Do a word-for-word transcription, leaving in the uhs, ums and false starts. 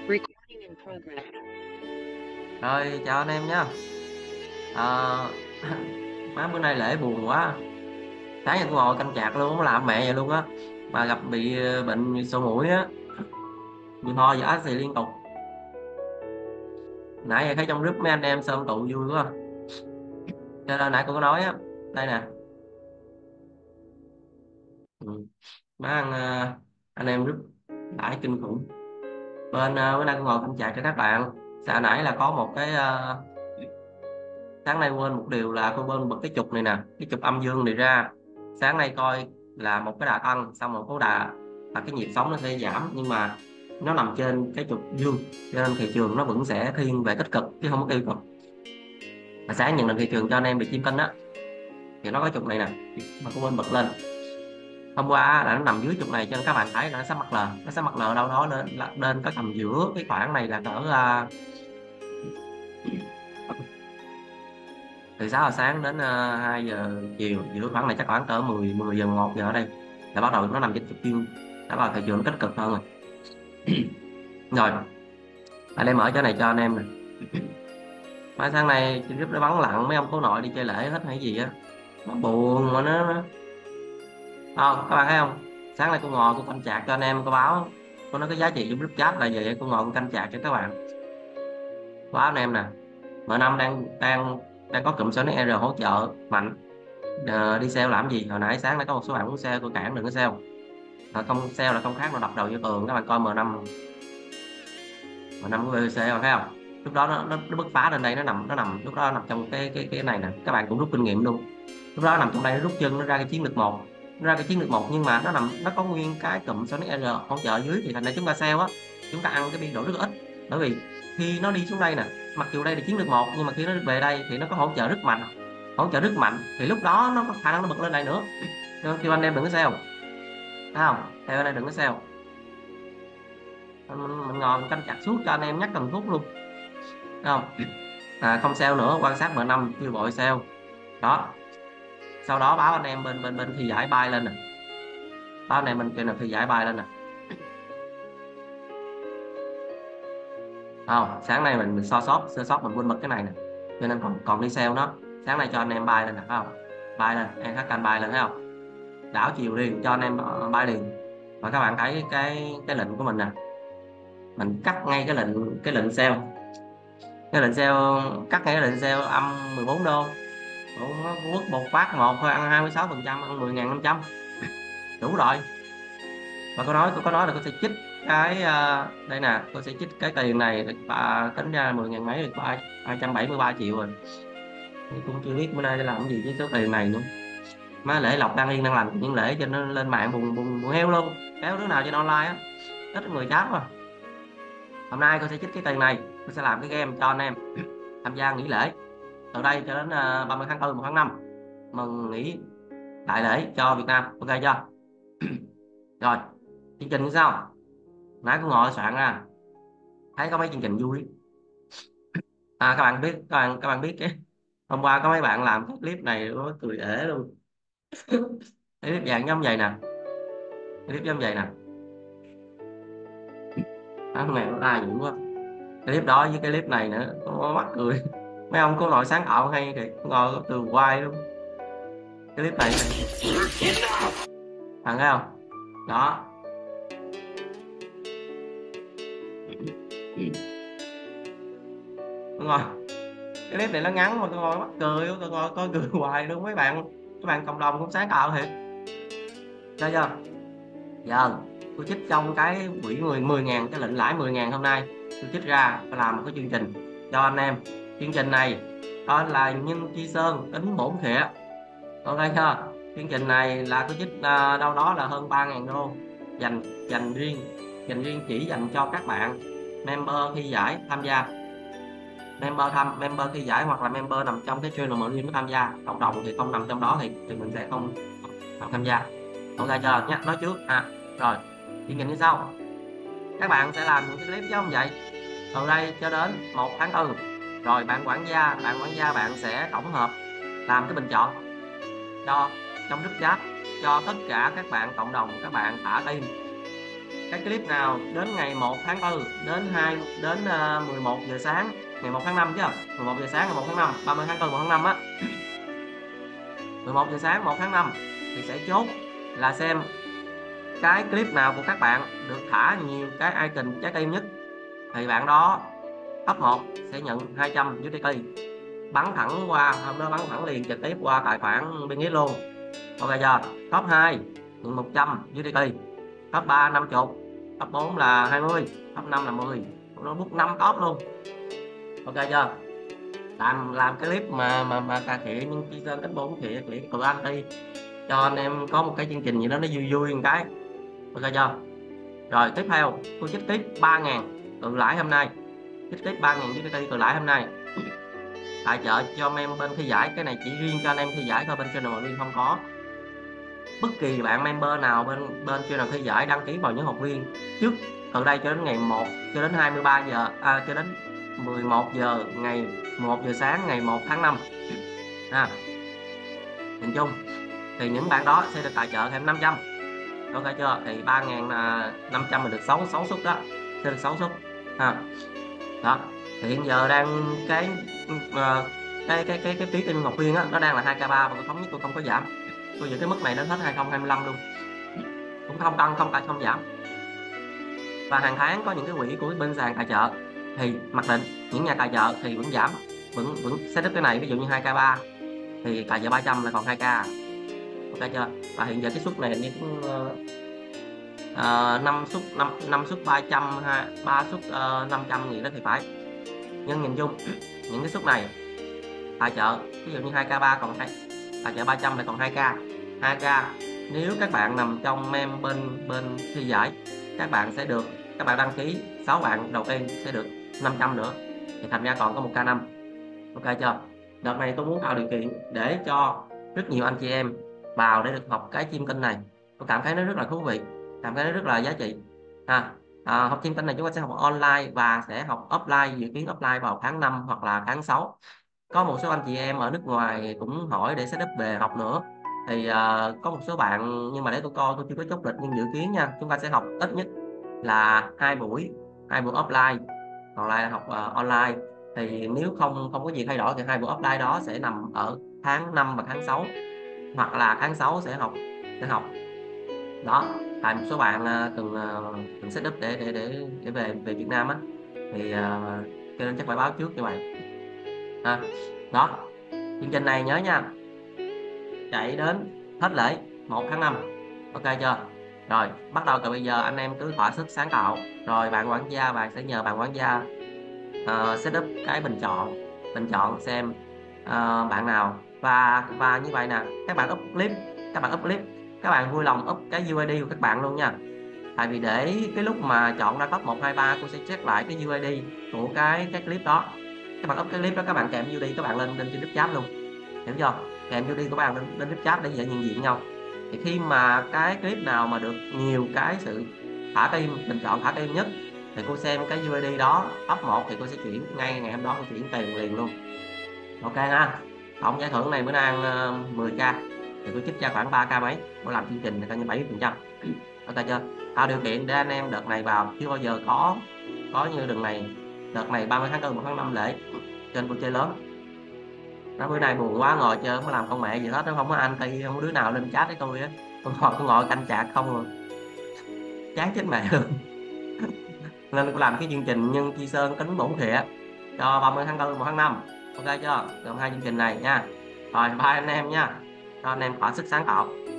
Recording in progress. Rồi chào anh em nhé. à, Má bữa nay lễ buồn quá. Sáng giờ tôi ngồi canh chạc luôn, không làm mẹ vậy luôn á. Mà gặp bị ờ, bệnh sổ mũi á, bị ho và xì liên tục. Nãy giờ thấy trong group mấy anh em sơm tụ vui quá, cho nên nãy tôi có nói á. Đây nè. Ừ. Má ăn ờ, anh em group đãi kinh khủng. Bên ờ, bữa nay tôi ngồi canh chạc cho các bạn. Sáng nãy là có một cái ờ, sáng nay quên một điều là tôi bên bật cái trục này nè, cái trục âm dương này ra. Sáng nay coi là một cái đà tăng, xong một cái đà là cái nhịp sống nó sẽ giảm, nhưng mà nó nằm trên cái trục dương, cho nên thị trường nó vẫn sẽ thiên về tích cực chứ không có tiêu cực. Mà sáng nhận định thị trường cho anh em bị chim tinh á, thì nó có trục này nè, mà có bên bật lên hôm qua là nó nằm dưới trục này, cho nên các bạn thấy là nó sắp mặt lờ, nó sắp mặt lờ đâu đó lên là lên có tầm giữa cái khoảng này là cỡ uh, từ sáu giờ sáng đến uh, hai giờ chiều, giữa khoảng này chắc khoảng cỡ mười mười giờ một giờ ở đây là bắt đầu nó nằm trên trục dương, đã vào thị trường nó tích cực hơn rồi. Rồi anh em mở chỗ này cho anh em nè. Mai sáng nay trên group nó vắng lặng, mấy ông cố nội đi chơi lễ hết hay gì á, nó buồn mà nó, nó... Không, các bạn thấy không, sáng nay cô ngồi cô canh chạc cho anh em, cô báo cô nói cái giá trị trong group chat là vậy, cô ngồi cô canh chạc cho các bạn. Báo anh em nè, m năm đang đang đang có cụm số nước R hỗ trợ mạnh. Ờ, đi sale làm gì, hồi nãy sáng nay có một số bạn muốn sale, tôi cản đừng có sale. Ờ, không sale là không khác nào đập đầu vô tường. Các bạn coi m năm m năm của vê xê thấy không, lúc đó nó, nó nó bứt phá lên đây, nó nằm nó nằm lúc đó nó nằm trong cái cái cái này nè, các bạn cũng rút kinh nghiệm luôn. Lúc đó nó nằm trong đây, nó rút chân, nó ra cái chiến lược một, nó ra cái chiến lược một nhưng mà nó nằm, nó có nguyên cái cụm Sonic R hỗ trợ dưới, thì thành ra chúng ta sale á, chúng ta ăn cái biên độ rất là ít. Bởi vì khi nó đi xuống đây nè, mặc dù đây là chiến lược một nhưng mà khi nó về đây thì nó có hỗ trợ rất mạnh, hỗ trợ rất mạnh, thì lúc đó nó có khả năng nó bật lên đây nữa. Nên kêu anh em đừng có sale, thấy không, theo anh em đừng có sale. mình, mình ngồi mình canh chặt suốt cho anh em nhắc từng phút luôn, thấy không. À, không sale nữa, quan sát m năm chưa vội sale đó. Sau đó báo anh em bên bên bên thì giải bay lên nè, báo anh em bên kia là thì giải bay lên nè. Không, sáng nay mình, mình so sót sơ sót mình quên bật cái này nè, cho nên còn còn đi sale nó. Sáng nay cho anh em bay lên nè, phải không, bay lên em hát canh bay lên thấy không, đảo chiều liền cho anh em uh, bay liền. Và các bạn thấy cái cái lệnh của mình nè, mình cắt ngay cái lệnh cái lệnh sale, cái lệnh sale, cắt ngay cái lệnh sale âm mười bốn đô. Ủa, nó quất một phát một thôi, ăn hai mươi sáu phần trăm, ăn mười ngàn năm trăm đủ rồi. Và cô nói, tôi có nói là cô sẽ chích cái uh, đây nè, cô sẽ chích cái tiền này và tính ra mười ngàn mấy được ba hai trăm bảy mươi ba triệu rồi. Tôi cũng chưa biết bữa nay để làm cái gì với số tiền này nữa. Má lễ lộc đang yên đang lành, những lễ cho nó lên mạng buồn buồn buồn heo luôn, kéo đứa nào trên online á, ít người chat quá. Hôm nay cô sẽ chích cái tiền này, cô sẽ làm cái game cho anh em tham gia nghỉ lễ từ đây cho đến uh, ba mươi tháng tư một tháng năm, mừng nghỉ đại lễ cho Việt Nam, ok chưa? Rồi chương trình như sao, nãy cô ngồi soạn ra thấy có mấy chương trình vui. À, các bạn biết, các bạn các bạn biết cái hôm qua có mấy bạn làm cái clip này nó cười ể luôn. Cái clip dạng giống vậy nè, cái clip giống vậy nè. Tháng này nó đa dụng quá, cái clip đó với cái clip này nữa nó mắc cười. Mấy ông có nội sáng tạo hay thì ngồi có từ quay luôn. Cái clip này này thằng thấy không đó. Đúng không, cái clip này nó ngắn mà tôi ngồi mắc cười, tôi ngồi coi cười hoài luôn. Mấy bạn, các bạn cộng đồng cũng sáng tạo thiệt, thấy chưa? Giờ tôi trích trong cái quỹ mười mười ngàn, cái lệnh lãi mười ngàn hôm nay tôi trích ra, tôi làm một cái chương trình cho anh em. Chương trình này đó là nhân chi sơn tính bổn khịa, ok chưa? Chương trình này là tôi trích uh, đâu đó là hơn ba ngàn đô, dành dành riêng, dành riêng chỉ dành cho các bạn member khi giải tham gia. Member tham member khi giải hoặc là member nằm trong cái channel mà riêng mới tham gia, cộng đồng thì không nằm trong đó thì thì mình sẽ không, không tham gia, ok chưa nhé, nói trước à. Rồi chương trình như sau, các bạn sẽ làm những cái clip giống vậy từ đây cho đến một tháng tư. Rồi bạn quản gia, bạn quản gia bạn sẽ tổng hợp làm cái bình chọn cho trong group chat cho tất cả các bạn cộng đồng, các bạn thả tim cái clip nào đến ngày một tháng tư đến hai đến uh, mười một giờ sáng ngày một tháng năm chứ mười một giờ sáng ngày một tháng năm, ba mươi tháng tư một tháng năm á, mười một giờ sáng một tháng năm thì sẽ chốt là xem cái clip nào của các bạn được thả nhiều cái icon trái tim nhất, thì bạn đó top một sẽ nhận hai trăm u ét đê tê, bắn thẳng qua hôm đó bắn thẳng liền trực tiếp qua tài khoản Binance luôn. Ok chưa? Top hai nhận một trăm u ét đê tê, top ba năm mươi, top bốn là hai mươi, top năm là mười, nó bút năm top luôn. Ok chưa? làm làm cái clip mà mà mà cà khịa nhưng chi sơn cách bốn khịa khịa tụi anh đi cho anh em có một cái chương trình gì đó nó vui vui một cái. Ok chưa? Rồi tiếp theo tôi chích tiếp ba ngàn tự lãi hôm nay, chích tiếp ba ngàn u ét đê tự lãi hôm nay tài trợ cho em bên thi giải. Cái này chỉ riêng cho anh em thi giải thôi, bên channel riêng không có. Bất kỳ bạn member nào bên bên channel thi giải đăng ký vào nhóm học viên trước từ đây cho đến ngày một cho đến hai mươi ba giờ à, cho đến mười một giờ ngày một giờ sáng ngày một tháng năm à, nhìn chung thì những bạn đó sẽ được tài trợ thêm năm trăm. Ok chưa? Thì ba ngàn năm trăm mình được sáu sáu suất đó, sẽ được sáu suất ha. Đó thì hiện giờ đang cái uh, cái cái cái cái phí tin học viên á nó đang là hai k ba và tôi thống nhất tôi không có giảm, tôi giữ cái mức này đến hết hai không hai lăm luôn, cũng không tăng không tăng không giảm. Và hàng tháng có những cái quỹ của bên sàn tài trợ thì mặc định những nhà tài trợ thì vẫn giảm, vẫn vẫn setup cái này, ví dụ như hai k ba thì tài trợ ba trăm là còn hai k. Ok chưa? Và hiện giờ cái suất này như cũng uh, năm suất năm năm suất ba trăm ha, ba suất uh, năm trăm gì đó thì phải. Nhưng nhìn chung những cái suất này tài trợ ví dụ như hai k ba còn hai, tài trợ ba trăm là còn hai k. hai k nếu các bạn nằm trong mem bên bên thi giải các bạn sẽ được, các bạn đăng ký sáu bạn đầu tiên sẽ được năm trăm nữa thì thành ra còn có một k năm. Ok chưa? Đợt này tôi muốn tạo điều kiện để cho rất nhiều anh chị em vào để được học cái chiêm tinh này, tôi cảm thấy nó rất là thú vị, cảm thấy nó rất là giá trị ha. À, học chiêm tinh này chúng ta sẽ học online và sẽ học offline, dự kiến offline vào tháng năm hoặc là tháng sáu. Có một số anh chị em ở nước ngoài cũng hỏi để setup về học nữa thì uh, có một số bạn, nhưng mà để tôi coi tôi chưa có chốt lịch, nhưng dự kiến nha chúng ta sẽ học ít nhất là hai buổi hai buổi offline, còn lại là học uh, online. Thì nếu không không có gì thay đổi thì hai buổi offline đó sẽ nằm ở tháng năm và tháng sáu, hoặc là tháng sáu sẽ học sẽ học đó. Tại một số bạn uh, từng uh, từng setup để để để để về về Việt Nam á thì uh, cho nên chắc phải báo trước như vậy ha. Đó chương trình này nhớ nha, chạy đến hết lễ một tháng năm. Ok chưa? Rồi bắt đầu từ bây giờ anh em cứ thỏa sức sáng tạo, rồi bạn quản gia bạn sẽ nhờ bạn quản gia uh, setup cái bình chọn bình chọn xem uh, bạn nào, và và như vậy nè, các bạn up clip các bạn up clip các bạn vui lòng up cái u i đê của các bạn luôn nha. Tại vì để cái lúc mà chọn ra top một hai ba tôi sẽ check lại cái u i đê của cái cái clip đó. Các bạn up cái clip đó các bạn kèm u i đê các bạn lên lên trên group chat luôn, hiểu chưa? Kèm u i đê của các bạn lên, lên group chat để dễ nhận diện nhau. Thì khi mà cái clip nào mà được nhiều cái sự thả tim, bình chọn thả tim nhất thì cô xem cái u i đê đó top một thì cô sẽ chuyển ngay ngày hôm đó, cô chuyển tiền liền luôn. Ok ha. Tổng giải thưởng này bữa nay ăn uh, mười k thì tôi trích ra khoảng ba k mấy, tôi làm chương trình là coi như bảy mươi phần trăm. Ok chưa? Tạo điều kiện để anh em đợt này vào, chưa bao giờ có có như đợt này. Đợt này ba mươi tháng tư một tháng năm lễ trên cô chơi lớn. Nó bữa nay buồn quá ngồi chơi không có làm công mẹ gì hết, nó không có anh thì không có đứa nào lên chat với tôi á, tôi ngồi tôi ngồi canh chạc không rồi chán chết mẹ luôn. Nên tôi làm cái chương trình nhân chi sơn tính bổn thiện cho ba mươi tháng tư một tháng năm. Ok chưa? Gồm hai chương trình này nha. Rồi bye anh em nha, cho anh em thỏa sức sáng tạo.